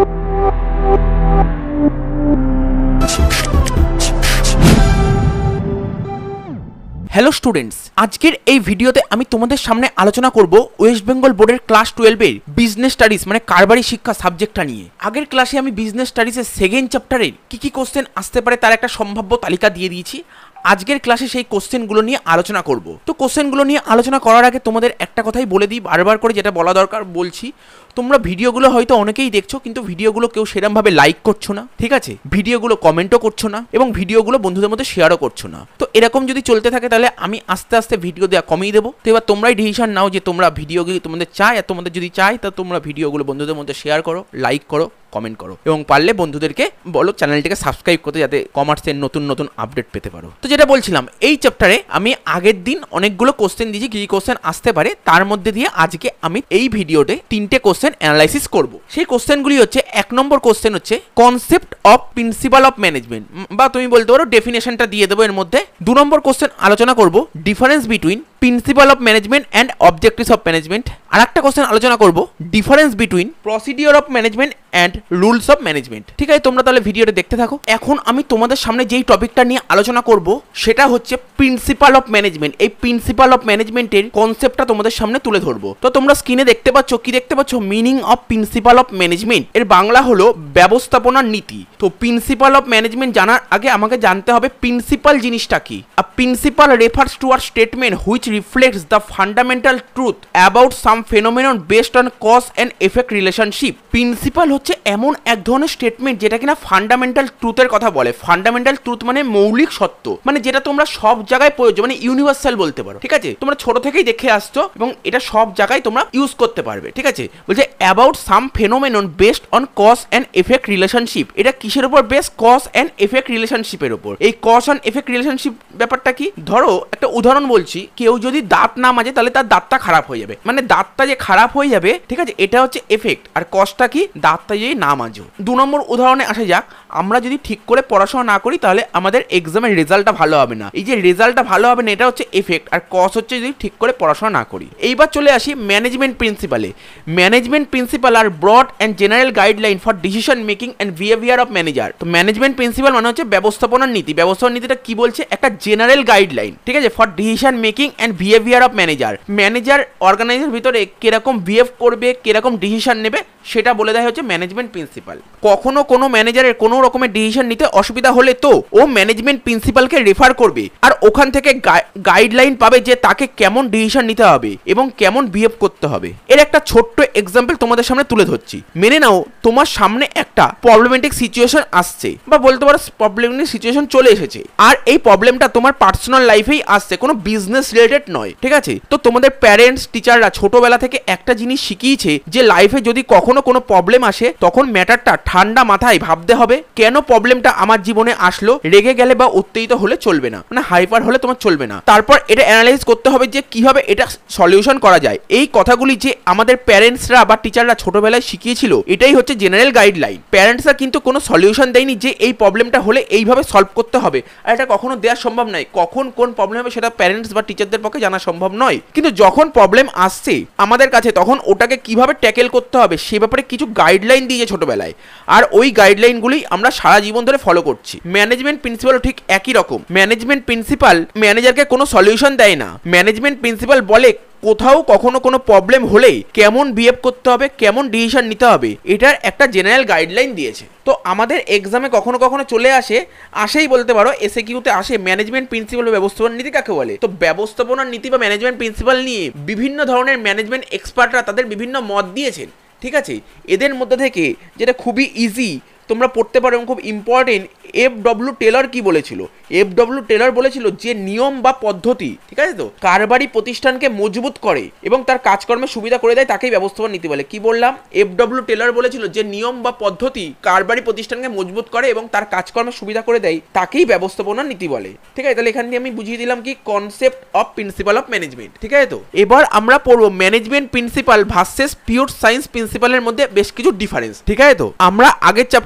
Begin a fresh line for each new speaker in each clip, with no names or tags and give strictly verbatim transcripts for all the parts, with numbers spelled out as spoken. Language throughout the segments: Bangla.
हेलो स्टूडेंट्स, आजकेर এই ভিডিওতে আমি তোমাদের সামনে আলোচনা করব ওয়েস্ট বেঙ্গল বোর্ডের ক্লাস টুয়েলভ এর বিজনেস স্টাডিজ মানে কারবারি শিক্ষা সাবজেক্টটা নিয়ে। আগের ক্লাসে আমি বিজনেস স্টাডিজের সেকেন্ড চ্যাপ্টারের কি কি কোশ্চেন আসতে পারে তার একটা সম্ভাব্য তালিকা দিয়ে দিয়েছি। আজকের ক্লাসে সেই কোশ্চেনগুলো নিয়ে আলোচনা করব। তো কোশ্চেনগুলো নিয়ে আলোচনা করার আগে তোমাদের একটা কথাই বলে দিই, বারবার করে যেটা বলা দরকার বলছি। তোমরা ভিডিওগুলো হয়তো অনেকেই দেখছো, কিন্তু ভিডিওগুলো কেউ সেরকমভাবে লাইক করছো না, ঠিক আছে? ভিডিওগুলো কমেন্টও করছো না এবং ভিডিওগুলো বন্ধুদের মধ্যে শেয়ারও করছো না। তো এরকম যদি চলতে থাকে তাহলে আমি আস্তে আস্তে ভিডিও দেওয়া কমিয়ে দেবো। তো এবার তোমরাই ডিসিশন নাও যে তোমরা ভিডিওগুলি তোমাদের চাই, আর তোমাদের যদি চাই তা তোমরা ভিডিওগুলো বন্ধুদের মধ্যে শেয়ার করো, লাইক করো, কমেন্ট করো এবং পারলে বন্ধুদেরকে বলো চ্যানেলটিকে সাবস্ক্রাইব করতে, যাতে কমার্সের নতুন নতুন আপডেট পেতে পারো। তো যেটা বলছিলাম, এই চ্যাপ্টারে আমি আগের দিন অনেকগুলো কোশ্চেন দিয়েছি, কি কি কোশ্চেন আসতে পারে তার মধ্যে দিয়ে আজকে আমি এই ভিডিওতে তিনটে কোশ্চেন অ্যানালাইসিস করব। সেই কোশ্চেনগুলি হচ্ছে, এক নম্বর কোশ্চেন হচ্ছে concept of principle of management, বা তুমি বলতে পারো ডেফিনেশনটা দিয়ে দেবো এর মধ্যে। দু নম্বর কোশ্চেন আলোচনা করব difference between principle of management and objectives of management. আর একটা কোশ্চেন আলোচনা করব difference between procedure of management and rules of management. ঠিক আছে, তোমরা তাহলে ভিডিওটা দেখতে থাকো। এখন আমি তোমাদের সামনে যেই টপিকটা নিয়ে আলোচনা করব সেটা হচ্ছে প্রিন্সিপাল অফ ম্যানেজমেন্ট। এই প্রিন্সিপাল অফ ম্যানেজমেন্টের কনসেপ্টটা তোমাদের সামনে তুলে ধরবো। তো তোমরা স্ক্রিনে দেখতে পাচ্ছ, কি দেখতে পাচ্ছ? Meaning of principle of management এর বাংলা হলো ব্যবস্থাপনার নীতি। তো প্রিন্সিপাল অফ ম্যানেজমেন্ট জানার আগে আমাকে জানতে হবে প্রিন্সিপাল জিনিসটা কি। আ principle refers to a statement which reflects the fundamental truth about some phenomenon based on cause and effect relationship. Principle হচ্ছে এমন এক ধরনের স্টেটমেন্ট যেটা কিনা ফান্ডামেন্টাল ট্রুথের কথা বলে। ফান্ডামেন্টাল ট্রুথ মানে মৌলিক সত্য, মানে যেটা তোমরা সব জায়গায় প্রয়োজন, মানে ইউনিভার্সাল বলতে পারো। ঠিক আছে, তোমরা ছোট থেকেই দেখে আসছো এবং এটা সব জায়গায় তোমরা ইউজ করতে পারবে। ঠিক আছে, বলছে about some phenomenon based on cause and effect relationship. এটা কিসের উপর বেস? কজ অ্যান্ড এফেক্ট রিলেশনশিপের উপর। এই কজ অ্যান্ড এফেক্ট রিলেশনশিপ ব্যাপারটা কি? ধরো একটা উদাহরণ বলছি, কেউ যদি দাঁত না মাজে তাহলে তার দাঁতটা খারাপ হয়ে যাবে, মানে দাঁতটা যে খারাপ হয়ে যাবে, ঠিক আছে, এটা হচ্ছে এফেক্ট। আর কজটা কি? দাঁতটা যদি না মাজো। দু নম্বর উদাহরণে আসা যাক, আমরা যদি ঠিক করে পড়াশোনা না করি তাহলে আমাদের এক্সামের রেজাল্টটা ভালো হবে না। এই যে রেজাল্টটা ভালো হবে না, এটা হচ্ছে এফেক্ট। আর কজ হচ্ছে যদি ঠিক করে পড়াশোনা না করি। এইবার চলে আসি ম্যানেজমেন্ট প্রিন্সিপালে। Management principle are broad and general guideline for decision making and behaviour of manager. তো ম্যানেজমেন্ট প্রিন্সিপাল মানে হচ্ছে ব্যবস্থাপনার নীতি। ব্যবস্থাপনার নীতিটা কি বলছে? একটা জেনারেল গাইডলাইন, ঠিক আছে, for decision making and behaviour of manager. Manager অর্গানাইজের ভিতরে কিরকম বিহেভ করবে, কিরকম ডিসিশন নেবে, সেটা বলে দেয় হচ্ছে ম্যানেজমেন্ট প্রিন্সিপাল। কখনো কোনো ম্যানেজারের কোনো রকমের ডিসিশন নিতে অসুবিধা হলে তো ও ম্যানেজমেন্ট প্রিন্সিপালকে রেফার করবে, আর ওখান থেকে গাইডলাইন পাবে যে তাকে কেমন ডিসিশন নিতে হবে এবং কেমন বিহেভ করতে হবে। এর একটা ছোট্ট এক্সাম্পল তোমাদের সামনে তুলে ধরছি। মেনে নাও তোমার সামনে একটা প্রবলেমেটিক সিচুয়েশন আসছে, বা বলতে পারো প্রবলেমেটিক সিচুয়েশন চলে এসেছে, আর এই প্রবলেমটা তোমার পার্সোনাল লাইফেই আসছে, কোনো বিজনেস রিলেটেড নয়। ঠিক আছে, তো তোমাদের প্যারেন্টস টিচাররা ছোটবেলা থেকে একটা জিনিস শিখিয়েছে যে লাইফে যদি কখনো কোনো প্রবলেম আসে তখন ম্যাটারটা ঠান্ডা মাথায় ভাবতে হবে, কেন প্রবলেমটা আমার জীবনে আসলো। রেগে গেলে বা উত্তেজিত হলে চলবে না, মানে হাইপার হলে তোমার চলবে না। তারপর এটা অ্যানালাইজ করতে হবে যে কিভাবে এটা সলিউশন করা যায়। এই কথাগুলি যে আমাদের প্যারেন্টসরা বা টিচাররা ছোটবেলায় শিখিয়েছিল, এটাই হচ্ছে জেনারেল গাইডলাইন। প্যারেন্টসরা কিন্তু কোনো সলিউশন দেয়নি যে এই প্রবলেমটা হলে এইভাবে সলভ করতে হবে, আর এটা কখনো দেওয়া সম্ভব নয়। কখন কোন প্রবলেম হবে সেটা প্যারেন্টস বা টিচারদের পক্ষে জানা সম্ভব নয়, কিন্তু যখন প্রবলেম আসছে আমাদের কাছে তখন ওটাকে কিভাবে ট্যাকেল করতে হবে সে ব্যাপারে কিছু গাইডলাইন দিয়েছে ছোটবেলায়, আর ওই গাইডলাইনগুলি আমরা সারা জীবন ধরে ফলো করছি। ম্যানেজমেন্ট প্রিন্সিপালও ঠিক একই রকম। ম্যানেজমেন্ট প্রিন্সিপাল ম্যানেজারকে কোনো সলিউশন দেয় না। ম্যানেজমেন্ট প্রিন্সিপাল বলে কোথাও কখনো কোনো প্রবলেম হলেই কেমন বিহেভ করতে হবে, কেমন ডিসিশন নিতে হবে, এটার একটা জেনারেল গাইডলাইন দিয়েছে। তো আমাদের এক্সামে কখনো কখনো চলে আসে, আসেই বলতে পারো এসে কিউতে আসে ম্যানেজমেন্ট প্রিন্সিপাল বা ব্যবস্থাপনার নীতি কাকে বলে। তো ব্যবস্থাপনার নীতি বা ম্যানেজমেন্ট প্রিন্সিপাল নিয়ে বিভিন্ন ধরনের ম্যানেজমেন্ট এক্সপার্টরা তাদের বিভিন্ন মত দিয়েছেন। ঠিক আছে, এদের মধ্যে থেকে যেটা খুবই ইজি তোমরা পড়তে পারো এবং খুব ইম্পর্টেন্ট, এফ ডব্লিউ টেলর কি বলেছিল? এফ ডব্লিউ টেলর বলেছিল যে নিয়ম বা পদ্ধতি, ঠিক আছে, তো কারবারি প্রতিষ্ঠানকে মজবুত করে এবং তার কাজকর্মে সুবিধা করে দেয় তাকেই ব্যবস্থাপনা নীতি বলে। কি বললাম? এফ ডব্লিউ টেলর বলেছিল যে নিয়ম বা পদ্ধতি কারবারি প্রতিষ্ঠানকে মজবুত করে এবং তার কাজকর্মে সুবিধা করে দেয় তাকেই ব্যবস্থাপনা নীতি বলে। ঠিক আছে, তাহলে এখান দিয়ে আমি বুঝিয়ে দিলাম কি concept of principle of management. ঠিক আছে, তো এবার আমরা পড়বো management principle versus pure science প্রিন্সিপালের মধ্যে বেশ কিছু ডিফারেন্স। ঠিক আছে, তো আমরা আগের চ্যাপ্টার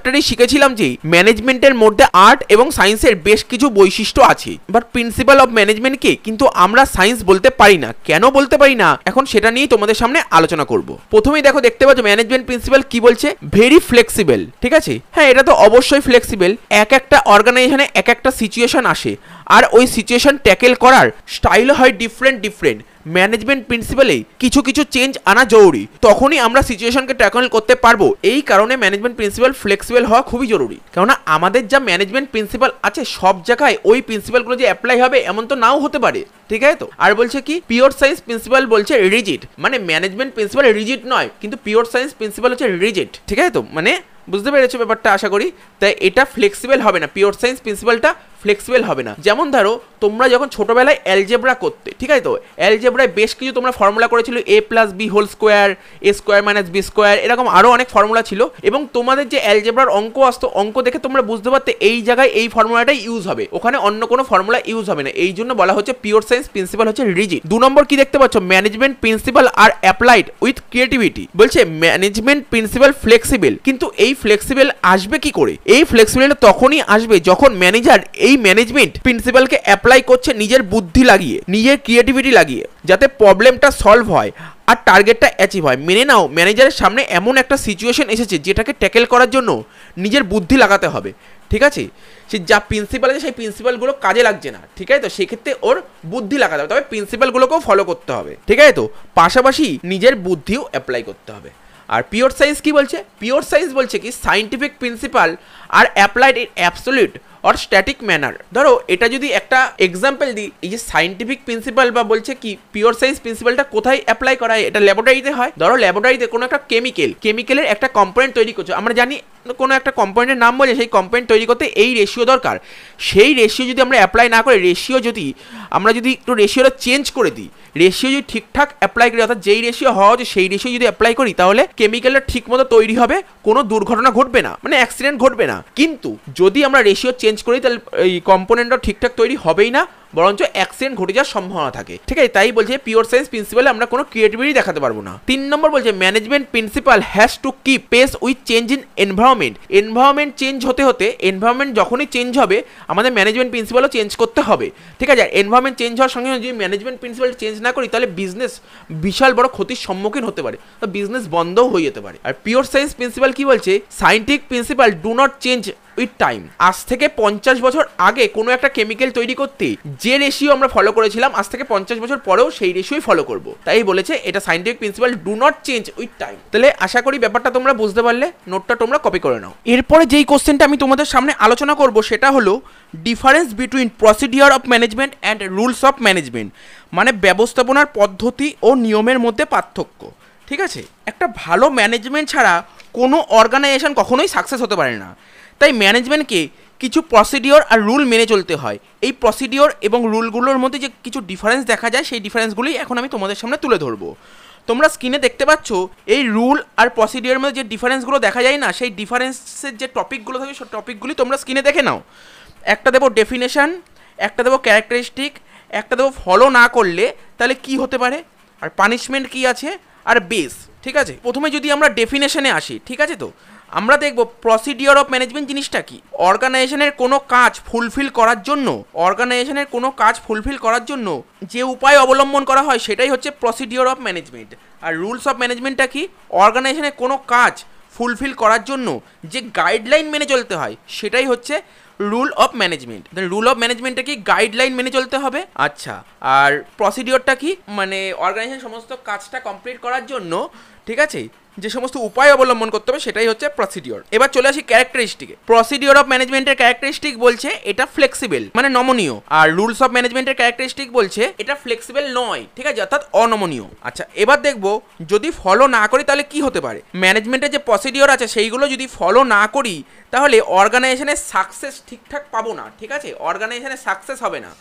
চ্যাপ্টারে শিখেছিলাম যে ম্যানেজমেন্টের মধ্যে আর্ট এবং সায়েন্সের বেশ কিছু বৈশিষ্ট্য আছে, বাট প্রিন্সিপাল অফ ম্যানেজমেন্টকে কিন্তু আমরা সায়েন্স বলতে পারি না। কেন বলতে পারি না এখন সেটা নিয়ে তোমাদের সামনে আলোচনা করব। প্রথমেই দেখো, দেখতে পাচ্ছ ম্যানেজমেন্ট প্রিন্সিপাল কি বলছে, ভেরি ফ্লেক্সিবল। ঠিক আছে, হ্যাঁ এটা তো অবশ্যই ফ্লেক্সিবল। এক একটা অর্গানাইজেশনে এক একটা সিচুয়েশন আসে, আর ওই সিচুয়েশন ট্যাকেল করার স্টাইল হয় ডিফারেন্ট ডিফারেন্ট। ম্যানেজমেন্ট প্রিন্সিপালে কিছু কিছু চেঞ্জ আনা জরুরি, তখনই আমরা সিচুয়েশনকে ট্যাকল করতে পারবো। এই কারণে ম্যানেজমেন্ট প্রিন্সিপাল ফ্লেক্সিবল হওয়া খুবই জরুরি। কেননা আমাদের যা ম্যানেজমেন্ট প্রিন্সিপাল আছে সব জায়গায় ওই প্রিন্সিপালগুলো যে অ্যাপ্লাই হবে এমন তো নাও হতে পারে। ঠিক আছে তো, আর বলছে কি পিওর সায়েন্স প্রিন্সিপাল বলছে রিজিড, মানে ম্যানেজমেন্ট প্রিন্সিপাল রিজিড নয়, কিন্তু পিওর সায়েন্স প্রিন্সিপাল হচ্ছে রিজিড। ঠিক আছে তো, মানে বুঝতে পেরেছো ব্যাপারটা আশা করি। তাই এটা ফ্লেক্সিবল হবে না, পিওর সায়েন্স প্রিন্সিপালটা ফ্লেক্সিবল হবে না। যেমন ধরো তোমরা যখন ছোটবেলায় অ্যালজেব্রা করতে, ঠিক আছে তো, অ্যালজেব্রায় বেশ কিছু তোমরা ফর্মুলা করেছিল, A plus B whole square, A square minus B square, এরকম আরও অনেক ফর্মুলা ছিল। এবং তোমাদের যে অ্যালজেব্রার অঙ্ক আসতো, অঙ্ক দেখে তোমরা বুঝতে পারতে এই জায়গায় এই ফর্মুলাটাই ইউজ হবে, ওখানে অন্য কোনো ফর্মুলা ইউজ হবে না। এই জন্য বলা হচ্ছে পিওর সায়েন্স প্রিন্সিপাল হচ্ছে রিজিড। দু নম্বর কি দেখতে পাচ্ছ, ম্যানেজমেন্ট প্রিন্সিপাল আর অ্যাপ্লাইড উইথ ক্রিয়েটিভিটি। বলছে ম্যানেজমেন্ট প্রিন্সিপাল ফ্লেক্সিবল, কিন্তু এই ফ্লেক্সিবল আসবে কি করে? এই ফ্লেক্সিবিলিটি তখনই আসবে যখন ম্যানেজার এই ম্যানেজমেন্ট প্রিন্সিপালকে অ্যাপ্লাই করছে নিজের বুদ্ধি লাগিয়ে, নিজের ক্রিয়েটিভিটি লাগিয়ে, যাতে প্রবলেমটা সলভ হয় আর টার্গেটটা অ্যাচিভ হয়। মেনে নাও ম্যানেজারের সামনে এমন একটা সিচুয়েশন এসেছে যেটাকে ট্যাকেল করার জন্য নিজের বুদ্ধি লাগাতে হবে। ঠিক আছে, সে যা প্রিন্সিপাল আছে সেই প্রিন্সিপালগুলো কাজে লাগছে না। ঠিক আছে তো, সেক্ষেত্রে ওর বুদ্ধি লাগাতে হবে, তবে প্রিন্সিপালগুলোকেও ফলো করতে হবে। ঠিক আছে তো, পাশাপাশি নিজের বুদ্ধিও অ্যাপ্লাই করতে হবে। আর পিওর সায়েন্স কি বলছে, পিওর সায়েন্স বলছে কি সায়েন্টিফিক প্রিন্সিপাল আর applied in absolute or static manner. ধরো এটা যদি একটা এক্সাম্পল দিই, এই যে সায়েন্টিফিক প্রিন্সিপাল বা বলছে কি পিওর সায়েন্স প্রিন্সিপালটা কোথায় অ্যাপ্লাই করা হয়, এটা ল্যাবরেটরিতে হয়। ধরো ল্যাবরেটরিতে কোনো একটা কেমিক্যাল কেমিক্যালের একটা কম্পোনেন্ট তৈরি করছে, আমরা জানি কোনো একটা কম্পোনেন্টের নাম বলে সেই কম্পোনেন্ট তৈরি করতে এই রেশিও দরকার। সেই রেশিও যদি আমরা অ্যাপ্লাই না করে, রেশিও যদি আমরা যদি একটু রেশিওটা চেঞ্জ করে দিই, রেশিও যদি ঠিকঠাক অ্যাপ্লাই করি, অর্থাৎ যেই রেশিও হওয়া হচ্ছে সেই রেশিও যদি অ্যাপ্লাই করি, তাহলে কেমিক্যালটা ঠিক মতো তৈরি হবে, কোনো দুর্ঘটনা ঘটবে না, মানে অ্যাক্সিডেন্ট ঘটবে না। কিন্তু যদি আমরা রেশিও চেঞ্জ করি তাহলে এই কম্পোনেন্টটা ঠিকঠাক তৈরি হবেই না, বরঞ্চ অ্যাক্সিডেন্ট ঘটে যাওয়ার সম্ভাবনা থাকে। ঠিক আছে, তাই বলছে পিওর সায়েন্স প্রিন্সিপালে আমরা কোনো ক্রিয়েটিভিটি দেখাতে পারবো না। তিন নম্বর বলছে management principle has to keep pace with change in environment. Environment change হতে হতে, এনভায়রনমেন্ট যখনই চেঞ্জ হবে আমাদের ম্যানেজমেন্ট প্রিন্সিপালও চেঞ্জ করতে হবে। ঠিক আছে, এনভায়রনমেন্ট চেঞ্জ হওয়ার সঙ্গে যদি ম্যানেজমেন্ট প্রিন্সিপাল চেঞ্জ না করি তাহলে বিজনেস বিশাল বড় ক্ষতির সম্মুখীন হতে পারে, তো বিজনেস বন্ধও হয়ে যেতে পারে। আর পিওর সায়েন্স প্রিন্সিপাল কি বলছে, scientific principle do not change with time. আজ থেকে পঞ্চাশ বছর আগে কোনো একটা কেমিক্যাল তৈরি করতে যে রেশিও আমরা ফলো করেছিলাম, আজ থেকে পঞ্চাশ বছর পরেও সেই রেশিওই ফলো করব। তাই বলেছে এটা scientific principle do not change with time. তাহলে আশা করি ব্যাপারটা তোমরা বুঝতে পারলে, নোটটা তোমরা কপি করে নাও। এরপরে যেই কোশ্চেনটা আমি তোমাদের সামনে আলোচনা করব সেটা হলো difference between procedure of management and rules of management, মানে ব্যবস্থাপনার পদ্ধতি ও নিয়মের মধ্যে পার্থক্য। ঠিক আছে, একটা ভালো ম্যানেজমেন্ট ছাড়া কোনো অর্গানাইজেশন কখনোই সাকসেস হতে পারে না। তাই ম্যানেজমেন্টকে কিছু প্রসিডিওর আর রুল মেনে চলতে হয়। এই প্রসিডিওর এবং রুলগুলোর মধ্যে যে কিছু ডিফারেন্স দেখা যায় সেই ডিফারেন্সগুলি এখন আমি তোমাদের সামনে তুলে ধরবো। তোমরা স্ক্রিনে দেখতে পাচ্ছ এই রুল আর প্রসিডিওরের মধ্যে যে ডিফারেন্সগুলো দেখা যায় না, সেই ডিফারেন্সের যে টপিকগুলো থাকে সেই টপিকগুলি তোমরা স্ক্রিনে দেখে নাও। একটা দেবো ডেফিনেশন, একটা দেবো ক্যারেক্টারিস্টিক, একটা দেবো ফলো না করলে তাহলে কি হতে পারে, আর পানিশমেন্ট কি আছে, আর বেস। ঠিক আছে, প্রথমে যদি আমরা ডেফিনেশনে আসি, ঠিক আছে তো, আমরা দেখব প্রসিডিওর অফ ম্যানেজমেন্ট জিনিসটা কি। অর্গানাইজেশনের কোনো কাজ ফুলফিল করার জন্য, অর্গানাইজেশনের কোনো কাজ ফুলফিল করার জন্য যে উপায় অবলম্বন করা হয় সেটাই হচ্ছে প্রসিডিওর অফ ম্যানেজমেন্ট। আর রুলস অফ ম্যানেজমেন্টটা কি, অর্গানাইজেশনের কোনো কাজ ফুলফিল করার জন্য যে গাইডলাইন মেনে চলতে হয় সেটাই হচ্ছে rule of management. Rule of ম্যানেজমেন্টটা কি, গাইডলাইন মেনে চলতে হবে। আচ্ছা, আর প্রসিডিওরটা কি, মানে অর্গানাইজেশন সমস্ত কাজটা কমপ্লিট করার জন্য, ঠিক আছে, যে সমস্ত উপায় অবলম্বন করতে হবে সেটাই হচ্ছে প্রসিডিওর। এবার চলে আসি ক্যারেক্টারিস্টিকে। প্রসিডিওর অফ ম্যানেজমেন্টের ক্যারেক্টারিস্টিক বলছে এটা ফ্লেক্সিবল, মানে নমনীয়। আর রুলস অফ ম্যানেজমেন্টের ক্যারেক্টারিস্টিক বলছে এটা ফ্লেক্সিবল নয়, ঠিক আছে, অর্থাৎ অনমনীয়। আচ্ছা, এবার দেখবো যদি ফলো না করি তাহলে কি হতে পারে। ম্যানেজমেন্টের যে প্রসিডিওর আছে সেইগুলো যদি ফলো না করি তাহলে অর্গানাইজেশনের সাকসেস ঠিকঠাক পাবো না। ঠিক আছে, অর্গানাইজেশনের সাকসেস হবে না।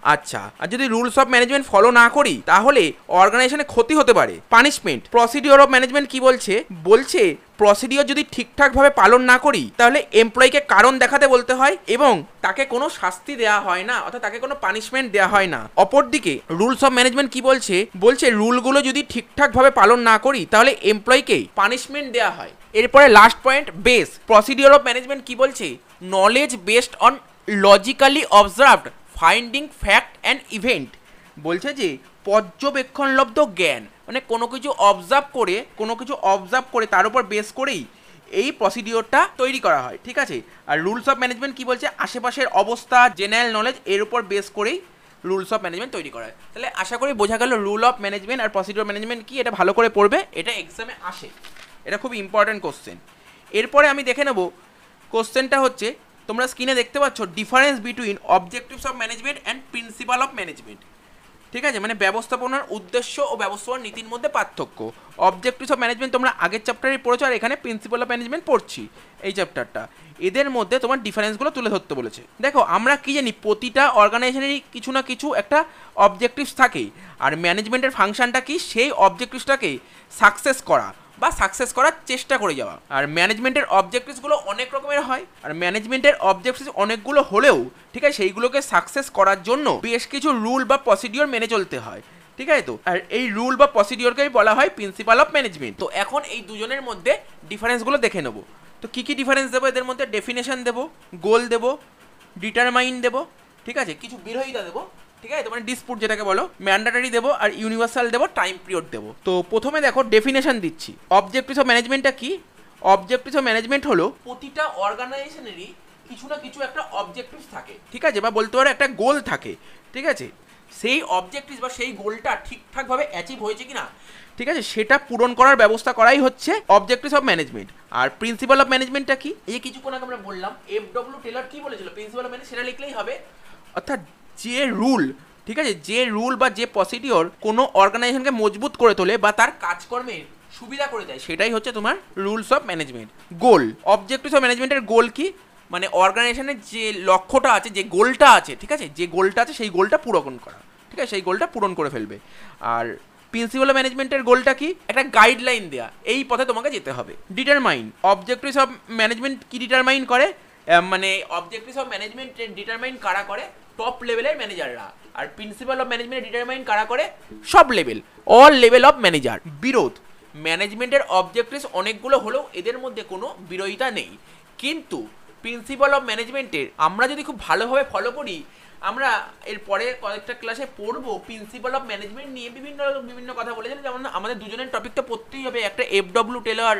আচ্ছা, আর যদি রুলস অফ ম্যানেজমেন্ট ফলো না করি তাহলে অর্গানাইজেশনে ক্ষতি হতে পারে। পানিশমেন্ট, প্রসিডিওর অফ ম্যানেজমেন্ট কি বলছে, বলছে প্রসিডিওর যদি ঠিকঠাকভাবে পালন না করি তাহলে এমপ্লয়িকে কারণ দেখাতে বলতে হয় এবং তাকে কোনো শাস্তি দেওয়া হয় না, অর্থাৎ তাকে কোনো পানিশমেন্ট দেওয়া হয় না। অপরদিকে রুলস অফ ম্যানেজমেন্ট কি বলছে, বলছে রুলগুলো যদি ঠিকঠাকভাবে পালন না করি তাহলে এমপ্লয়িকে পানিশমেন্ট দেওয়া হয়। এরপরে last point base, procedure of management কি বলছে, knowledge based on logically observed finding fact and event, বলছে যে পর্যবেক্ষণলব্ধ জ্ঞান, মানে কোনো কিছু অবজার্ভ করে কোনো কিছু অবজার্ভ করে তার উপর বেস করেই এই প্রসিডিওরটা তৈরি করা হয়, ঠিক আছে। আর রুলস অফ ম্যানেজমেন্ট কি বলছে, আশেপাশের অবস্থা, জেনারেল নলেজ এর উপর বেস করেই রুলস অফ ম্যানেজমেন্ট তৈরি করা হয়। তাহলে আশা করি বোঝা গেল রুল অফ ম্যানেজমেন্ট আর প্রসিডিওর ম্যানেজমেন্ট কি, এটা ভালো করে পড়বে, এটা এক্সামে আসে, এটা খুব ইম্পর্ট্যান্ট কোশ্চেন। এরপরে আমি দেখে নেব কোশ্চেনটা হচ্ছে, তোমরা স্ক্রিনে দেখতে পাচ্ছ difference between objectives of management and principle of management, ঠিক আছে, মানে ব্যবস্থাপনার উদ্দেশ্য ও ব্যবস্থাপনার নীতির মধ্যে পার্থক্য। অবজেক্টিভস অফ ম্যানেজমেন্ট তোমরা আগের চ্যাপ্টারে পড়েছো আর এখানে প্রিন্সিপাল অফ ম্যানেজমেন্ট পড়ছি এই চ্যাপ্টারটা, এদের মধ্যে তোমার ডিফারেন্সগুলো তুলে ধরতে বলেছে। দেখো আমরা কি জানি, প্রতিটা অর্গানাইজেশনেরই কিছু না কিছু একটা অবজেক্টিভস থাকেই, আর ম্যানেজমেন্টের ফাংশনটা কি, সেই অবজেক্টিভসটাকে সাকসেস করা বা সাকসেস করার চেষ্টা করে যাওয়া। আর ম্যানেজমেন্টের অবজেক্টিভসগুলো অনেক রকমের হয়, আর ম্যানেজমেন্টের অবজেক্টিভস অনেকগুলো হলেও ঠিক আছে সেইগুলোকে সাকসেস করার জন্য বেশ কিছু রুল বা প্রসিডিওর মেনে চলতে হয়, ঠিক আছে। তো আর এই রুল বা প্রসিডিওরকেই বলা হয় প্রিন্সিপাল অফ ম্যানেজমেন্ট। তো এখন এই দুজনের মধ্যে ডিফারেন্সগুলো দেখে নেব। তো কী কী ডিফারেন্স দেবো এদের মধ্যে, ডেফিনেশন দেবো, গোল দেবো, ডিটারমাইন দেবো, ঠিক আছে, কিছু বিরোধিতা দেবো, ঠিক আছে, তোমার ডিসপুট যেটাকে বলো, ম্যান্ডেটরি দেবো, আর ইউনিভার্সাল দেবো, টাইম পিরিয়ড দেবো। তো প্রথমে দেখো ডেফিনেশন দিচ্ছি। অবজেক্টিভস অফ ম্যানেজমেন্টটা কি, অবজেক্টিভস অফ ম্যানেজমেন্ট হলো প্রতিটা অর্গানাইজেশনেরই কিছু না কিছু একটা অবজেক্টিভস থাকে, ঠিক আছে, বা বলতে পারো একটা গোল থাকে, ঠিক আছে, সেই অবজেক্টিভস বা সেই গোলটা ঠিকঠাকভাবে অ্যাচিভ হয়েছে কিনা, ঠিক আছে, সেটা পূরণ করার ব্যবস্থা করাই হচ্ছে অবজেক্টিভস অফ ম্যানেজমেন্ট। আর প্রিন্সিপাল অফ ম্যানেজমেন্টটা কি, এই কিছুক্ষণ আগে আমরা বললাম এফ ডব্লিউ টেলর কি বলেছিল, প্রিন্সিপাল অফ ম্যানেজমেন্ট সেটা লিখলেই হবে, অর্থাৎ যে রুল, ঠিক আছে, যে রুল বা যে প্রসিডিওর কোনো অর্গানাইজেশনকে মজবুত করে তোলে বা তার কাজকর্মের সুবিধা করে দেয়, সেটাই হচ্ছে তোমার rules of management. Goal, objectives of ম্যানেজমেন্টের গোল কি, মানে অর্গানাইজেশনের যে লক্ষ্যটা আছে, যে গোলটা আছে, ঠিক আছে, যে গোলটা আছে সেই গোলটা পূরণ করা, ঠিক আছে, সেই গোলটা পূরণ করে ফেলবে। আর প্রিন্সিপাল অফ ম্যানেজমেন্টের গোলটা কি, একটা গাইডলাইন দেয়া, এই পথে তোমাকে যেতে হবে। ডিটারমাইন, অবজেক্টিভস অফ ম্যানেজমেন্ট কি ডিটারমাইন করে, মানে অবজেক্টিভস অফ ম্যানেজমেন্ট ডিটারমাইন কারা করে, টপ লেভেলের ম্যানেজাররা। আর প্রিন্সিপাল অফ ম্যানেজমেন্ট ডিটারমাইন কারা করে, সব level, all level of manager. বিরোধ, ম্যানেজমেন্টের অবজেক্টিভস অনেকগুলো হলেও এদের মধ্যে কোনো বিরোধিতা নেই, কিন্তু প্রিন্সিপাল অফ ম্যানেজমেন্টের আমরা যদি খুব ভালোভাবে ফলো করি, আমরা এর পরে কয়েকটা ক্লাসে পড়বো প্রিন্সিপাল অফ ম্যানেজমেন্ট নিয়ে বিভিন্ন বিভিন্ন কথা বলেছেন, যেমন আমাদের দুজনের টপিকটা পড়তেই হবে, একটা এফ ডব্লিউ টেলর,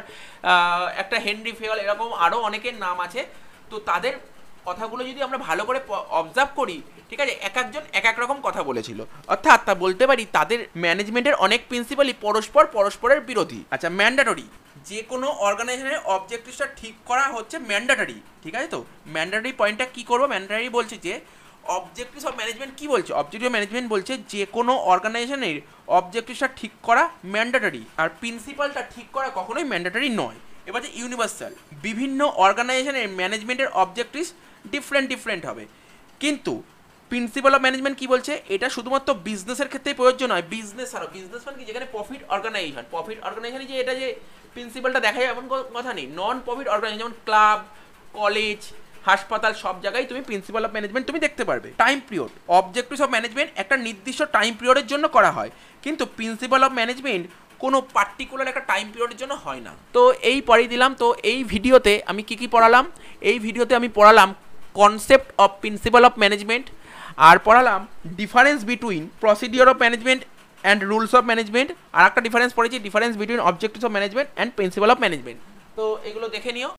একটা হেনরি ফেয়াল, এরকম আরও অনেকের নাম আছে। তো তাদের কথাগুলো যদি আমরা ভালো করে অবজার্ভ করি, ঠিক আছে, এক একজন এক এক রকম কথা বলেছিল, অর্থাৎ তা বলতে পারি তাদের ম্যানেজমেন্টের অনেক প্রিন্সিপালই পরস্পর পরস্পরের বিরোধী। আচ্ছা, ম্যান্ডেটরি, যে কোনো অর্গানাইজেশনের অবজেক্টিভসটা ঠিক করা হচ্ছে ম্যান্ডেটরি, ঠিক আছে। তো ম্যান্ডেটরি পয়েন্টটা কী করবো, ম্যান্ডেটরি বলছে যে অবজেক্টিভস অফ ম্যানেজমেন্ট কি বলছে, অবজেক্টিভ ম্যানেজমেন্ট বলছে যে কোনো অর্গানাইজেশনের অবজেক্টিভসটা ঠিক করা ম্যান্ডেটরি, আর প্রিন্সিপালটা ঠিক করা কখনোই ম্যান্ডেটরি নয়। এবার যে ইউনিভার্সাল, বিভিন্ন অর্গানাইজেশনের ম্যানেজমেন্টের অবজেক্টিভস ডিফারেন্ট ডিফারেন্ট হবে, কিন্তু প্রিন্সিপাল অফ ম্যানেজমেন্ট কি বলছে, এটা শুধুমাত্র বিজনেসের ক্ষেত্রেই প্রযোজ্য নয়, বিজনেস আরও, বিজনেস মানে কি, যেখানে প্রফিট অর্গানাইজেশন, প্রফিট অর্গানাইজেশনে যে এটা যে প্রিন্সিপালটা দেখা যায় এমন কথা নেই, নন প্রফিট অর্গানাইজেশন যেমন ক্লাব, কলেজ, হাসপাতাল, সব জায়গায় তুমি প্রিন্সিপাল অফ ম্যানেজমেন্ট তুমি দেখতে পারবে। Time period, objectives of management একটা নির্দিষ্ট টাইম পিরিয়ডের জন্য করা হয়, কিন্তু প্রিন্সিপাল অফ ম্যানেজমেন্ট কোনো পার্টিকুলার একটা টাইম পিরিয়ডের জন্য হয় না। তো এই পড়িয়ে দিলাম। তো এই ভিডিওতে আমি কি কি পড়ালাম, এই ভিডিওতে আমি পড়ালাম concept of principle of management, আর পড়ালাম difference between procedure of management and rules of management, আর একটা ডিফারেন্স পড়েছি difference between objectives of management and principle of management. তো এগুলো দেখে নিও।